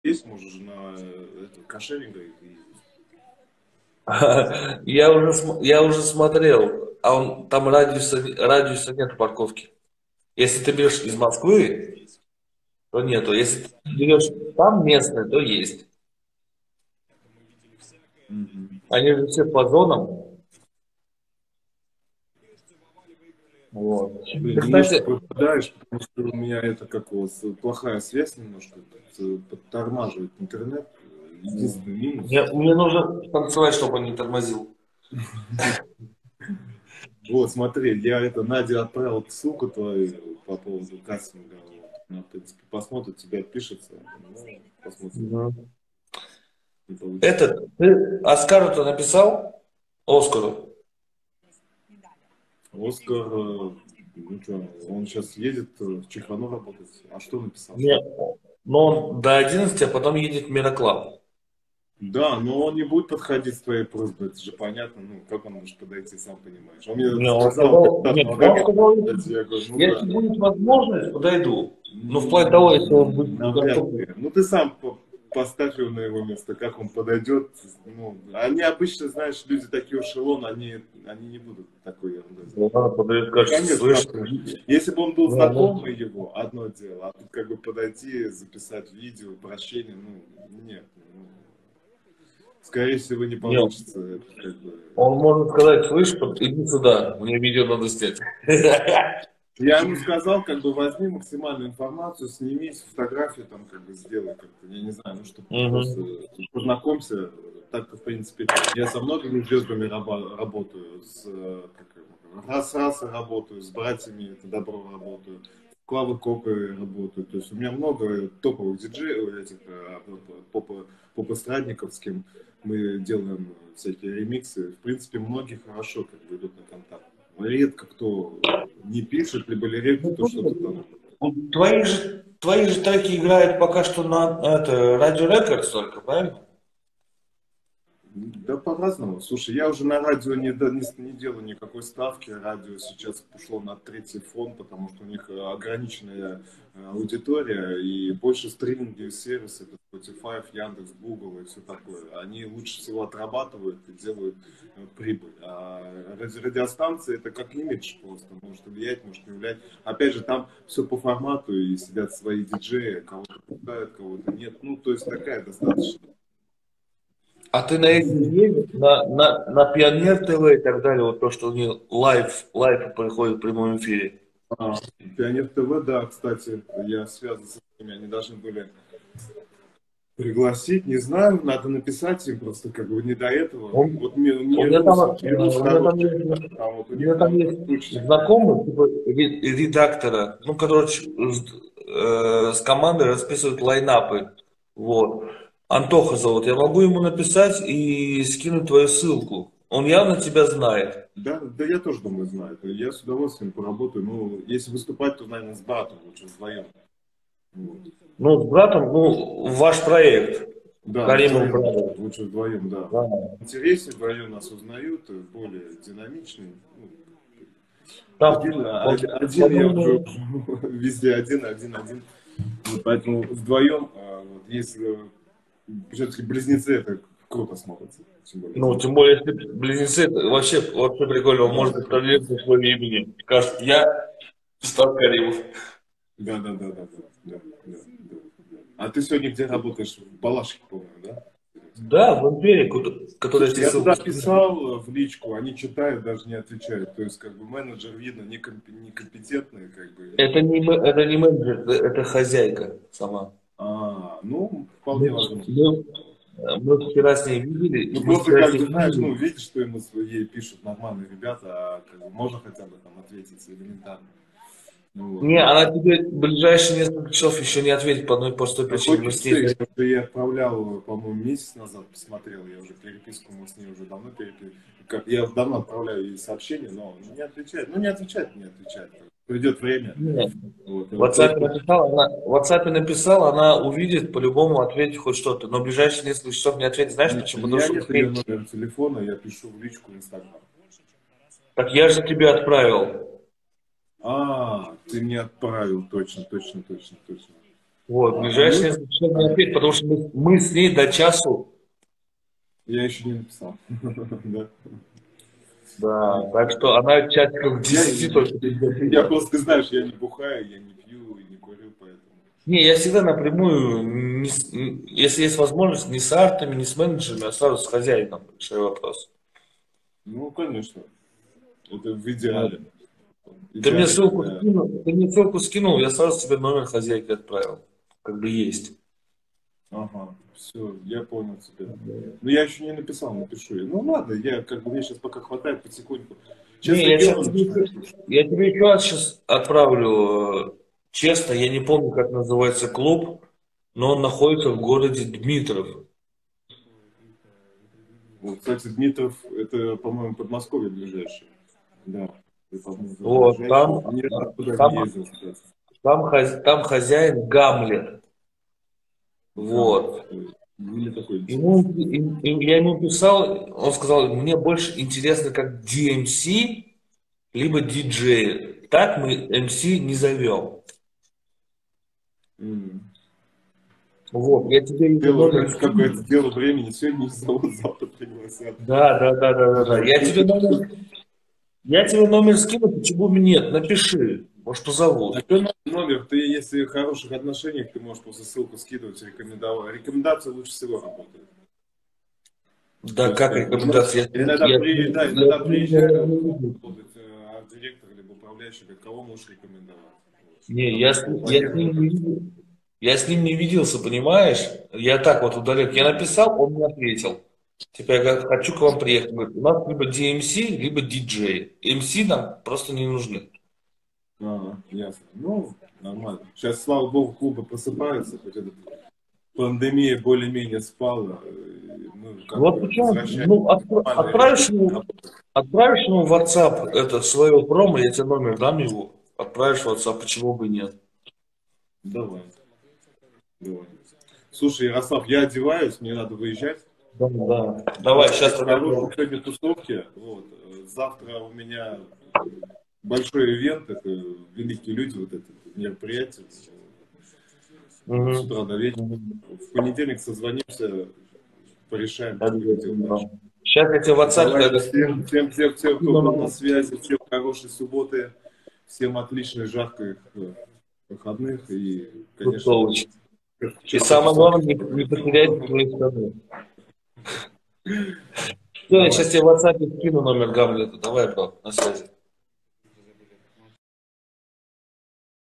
есть, можешь же на кошеринга ездить. Я уже смотрел, а там радиуса нет парковки. Если ты берешь из Москвы, то нету. Если ты берешь там местное, то есть. Мгм. Они же все по зонам. Вот. Немножко Кстати, пропадаешь, потому что у меня это как у вас плохая связь немножко, подтормаживает интернет. Единственный минус. мне нужно танцевать, чтобы он не тормозил. Вот, смотри, я Наде отправил ссылку твою по поводу кастинга. Вот. Она, в принципе, посмотрит, тебе отпишется. Ну, посмотрим, Мгм. не получится. Этот, ты Оскару-то написал? Оскару. Оскар, ну что, он сейчас едет в Чехану работать. А что написал? Нет. Но он до 11, а потом едет в Мироклаб. Да, но он не будет подходить с твоей просьбой, это же понятно, ну, как он может подойти, сам понимаешь. Он мне Не, он сказал, сказал, 15 нет, он ноября, сказал, кстати, я говорю, ну если да, будет возможность, подойду. Ну, вплоть до того, если он будет навряд доступен. ли. Ну, ты сам поставь его на его место, как он подойдет. Ну, они обычно, знаешь, люди такие эшелон, они не будут такой ерундой Ну, заниматься. надо подойти, Ну, скажет, конечно, слышь, если бы он был ну, знакомый его, одно дело, а тут как бы подойти, записать видео, прощение, ну, нет. Ну, скорее всего, не нет, получится. Это как бы... он может сказать, слышь, иди сюда, мне видео надо снять. Я ему сказал, как бы возьми максимальную информацию, сними фотографию, там, как бы сделай как-то, я не знаю, ну, чтобы просто Мгм. познакомься. Так-то, в принципе, я со многими звездами работаю, с Расой работаю, с братьями это добро работаю, с Клавой Кокой работаю. То есть у меня много топовых диджеев, этих поп-эстрадников, с кем мы делаем всякие ремиксы. В принципе, многие хорошо как бы идут на контакт. Редко кто не пишет, либо редко Ну, кто что-то там. твои же треки играют пока что на Радио Рекордс только, правильно? Да по-разному. Слушай, я уже на радио не делаю никакой ставки. Радио сейчас ушло на третий фон, потому что у них ограниченная аудитория и больше стриминговые сервисы, это Spotify, Яндекс, Google и все такое. Они лучше всего отрабатывают и делают прибыль. А радиостанции это как имидж просто. Может влиять, может не влиять. Опять же, там все по формату и сидят свои диджеи, кого-то пускают, кого-то нет. Ну, то есть такая достаточно. А ты на эти не на Пионер ТВ и так далее, вот то, что у них лайв проходит в прямом эфире. А, Пионер ТВ, да, кстати, я связан с ними, они должны были пригласить, не знаю, надо написать им просто как бы не до этого. Он, Вот у меня там, Мирус у меня там хороший, есть, там вот у у них меня там там есть точно. знакомый, типа, редактора, ну, короче, с командой расписывают лайнапы. Вот. Антоха зовут. Я могу ему написать и скинуть твою ссылку. Он явно тебя знает. Да, да, я тоже думаю, знаю. Я с удовольствием поработаю. Ну, если выступать, то, наверное, с братом лучше вдвоем. Вот. Ну, с братом, ну, ваш проект. Да, Каримов вдвоем, Brothers. лучше вдвоем, да. Да. Интереснее, вдвоем нас узнают, более динамичный. Ну, Там, один я уже по-моему, везде один. Вот поэтому вдвоем, вот, если все-таки близнецы, это круто смотрится. Тем более ну, один. тем более, если близнецы, это вообще прикольно, он Да, может контролировать свое имени. Кажется, я Стас Каримов. да. А ты сегодня где работаешь? В Балашихе, по-моему, да? Да, в империи, который я Слушай, тебе я туда ссылку скину. писал в личку, они читают, даже не отвечают. То есть, как бы менеджер, видно, некомпетентный, как бы. Это не менеджер, это хозяйка сама. Ну, Мы, вполне возможно. мы, мы вчера с ней видели, Ну, мы просто, вчера с как ней бы, знаешь, видели. ну, видишь, что ему ей пишут нормальные ребята, а как бы, можно хотя бы там ответить элементарно. Ну, вот. Не, она тебе в ближайшие несколько часов еще не ответит по одной простой причине. Какой Мы с ней... часы? Я уже ей отправлял, по-моему, месяц назад посмотрел, я уже переписку, мы с ней уже давно я давно отправляю ей сообщения, но не отвечает. Ну, не отвечает. Придет время. Не, Вот. в WhatsApp написала, она увидит, по-любому ответит хоть что-то. Но в ближайшие несколько часов не ответит. Знаешь У почему? Потому меня что мы нет с ее ней... номера телефона, я пишу в личку в Инстаграм. Так я же тебе отправил. Ты мне отправил, точно. Вот, ближайшие несколько часов не ответит, потому что мы с ней до часу. Я еще не написал. Да. Да, так что она часиков 10 только. Я просто, знаешь, я не бухаю, я не пью и не курю, поэтому. Не, я всегда напрямую, если есть возможность, не с артами, не с менеджерами, а сразу с хозяином решаю вопрос. Ну, конечно. Это в идеале. Ты мне Идеале, ссылку когда... скинул, ты мне ссылку скинул, я сразу тебе номер хозяйки отправил. Как бы есть. Ага, все, я понял тебя. Но я еще не написал, напишу. Ну ладно, я как бы мне сейчас пока хватает потихоньку. Не, Честно дело начинаю. я тебе еще раз сейчас отправлю. Честно, я не помню, как называется клуб, но он находится в городе Дмитров. Вот, кстати, Дмитров, это, по-моему, Подмосковье ближайшее. Да, это, по-моему, Вот, ближайшее. Ни разу туда не ездил, кстати. там хозяин Гамлет. Вот. Мне такой Я ему писал, он сказал, мне больше интересно как DMC, либо диджей. Так мы MC не зовем. Вот, я тебе дело, какое-то дело времени, сегодня зовут, завтра пригласят. Да. Я тебе номер скину, почему бы нет, напиши, может позовут. Номер, ты, если в хороших отношениях, ты можешь просто ссылку скидывать, рекомендовать. Рекомендация лучше всего работает. Да, как рекомендация? Иногда приезжают, арт-директор либо управляющий, говорит, кого можешь рекомендовать. Не, я с ним не видел. Я с ним не виделся, понимаешь? Я так вот удалил. Я написал, он мне ответил. Типа, я говорю, хочу к вам приехать. Говорит, у нас либо DMC, либо DJ. MC нам просто не нужны. Ясно. Ну, нормально. Сейчас, слава богу, клубы просыпаются, хоть эта пандемия более-менее спала. Вот почему, отправишь ему в WhatsApp это свое промо, я тебе номер дам его. Отправишь в WhatsApp, почему бы и нет. Давай. Слушай, Ярослав, я одеваюсь, мне надо выезжать. Да. Давай, сейчас сегодня тусовки. Вот. Завтра у меня большой ивент, это великие люди, вот это мероприятие. С утра до вечера. В понедельник созвонимся, порешаем. Сейчас я тебе в WhatsApp. Всем, кто был на связи, всем хорошей субботы, всем отличной жарких выходных и, конечно, и самое главное, не потеряйте свои страны. Все, я сейчас тебе в WhatsApp скину номер Гамлета. Давай, бро, на связи.